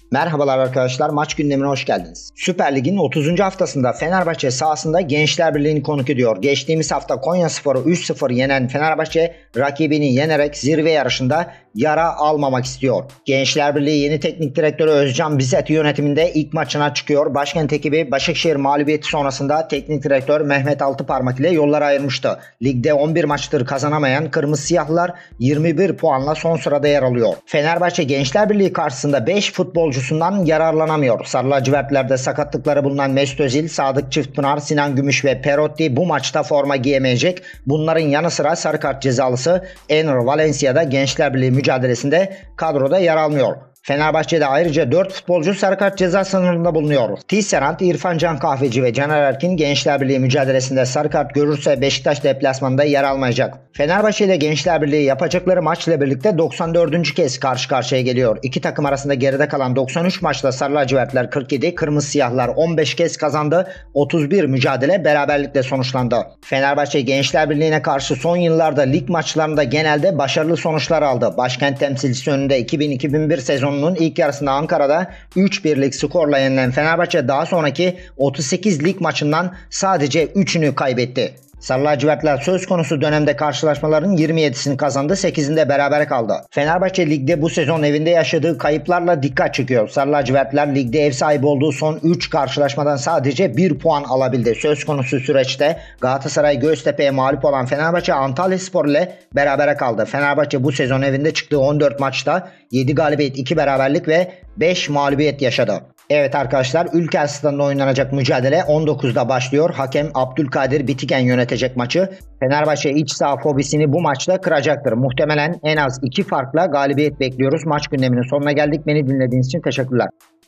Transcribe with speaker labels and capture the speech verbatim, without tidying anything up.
Speaker 1: Merhabalar arkadaşlar, maç gündemine hoş geldiniz. Süper Lig'in otuzuncu haftasında Fenerbahçe sahasında Gençler Birliği'ni konuk ediyor. Geçtiğimiz hafta Konyaspor'u üç sıfır yenen Fenerbahçe rakibini yenerek zirve yarışında yara almamak istiyor. Gençler Birliği yeni teknik direktörü Özcan Bizet yönetiminde ilk maçına çıkıyor. Başkent ekibi Başakşehir mağlubiyeti sonrasında teknik direktör Mehmet Altıparmak ile yollara ayırmıştı. Ligde on bir maçtır kazanamayan Kırmızı Siyahlılar yirmi bir puanla son sırada yer alıyor. Fenerbahçe Gençler Birliği karşısında beş futbolcusundan yararlanamıyor. Sarı lacivertlerde sakatlıkları bulunan Mesut Özil, Sadık Çiftpınar, Sinan Gümüş ve Perotti bu maçta forma giyemeyecek. Bunların yanı sıra sarı kart cezalısı Enner Valencia da Gençler Birliği mücadelesinde kadroda yer almıyor. Fenerbahçe'de ayrıca dört futbolcu sarı kart ceza sınırında bulunuyor. Tisserand, İrfan Can Kahveci ve Caner Erkin Gençler Birliği mücadelesinde sarı kart görürse Beşiktaş deplasmanında yer almayacak. Fenerbahçe ile Gençler Birliği yapacakları maçla birlikte doksan dördüncü kez karşı karşıya geliyor. İki takım arasında geride kalan doksan üç maçta Sarı lacivertler kırk yedi, Kırmızı Siyahlar on beş kez kazandı. otuz bir mücadele beraberlikle sonuçlandı. Fenerbahçe Gençler Birliği'ne karşı son yıllarda lig maçlarında genelde başarılı sonuçlar aldı. Başkent temsilcisi önünde iki bin iki bin bir sezonunun ilk yarısında Ankara'da üç birlik skorla yenilen Fenerbahçe daha sonraki otuz sekiz lig maçından sadece üçünü kaybetti. Sarı lacivertler söz konusu dönemde karşılaşmaların yirmi yedisini kazandı, sekizinde berabere kaldı. Fenerbahçe ligde bu sezon evinde yaşadığı kayıplarla dikkat çekiyor. Sarı lacivertler ligde ev sahibi olduğu son üç karşılaşmadan sadece bir puan alabildi. Söz konusu süreçte Galatasaray Göztepe'ye mağlup olan Fenerbahçe Antalyaspor ile berabere kaldı. Fenerbahçe bu sezon evinde çıktığı on dört maçta yedi galibiyet, iki beraberlik ve beş mağlubiyet yaşadı. Evet arkadaşlar, Ülker Stadı'nda oynanacak mücadele on dokuzda başlıyor. Hakem Abdülkadir Bitigen yönetecek maçı. Fenerbahçe iç saha fobisini bu maçta kıracaktır. Muhtemelen en az iki farkla galibiyet bekliyoruz. Maç gündeminin sonuna geldik. Beni dinlediğiniz için teşekkürler.